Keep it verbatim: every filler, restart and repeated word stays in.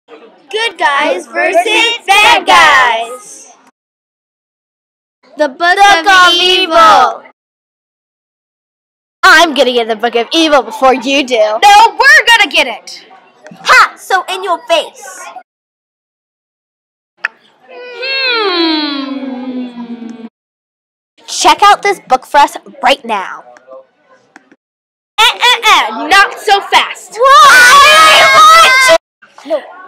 Good guys versus bad guys. The Book of Evil. I'm gonna get the Book of Evil before you do. No, we're gonna get it. Ha! So in your face. Hmm. Check out this book for us right now. Eh, eh, eh, not so fast. Why? I want to. No.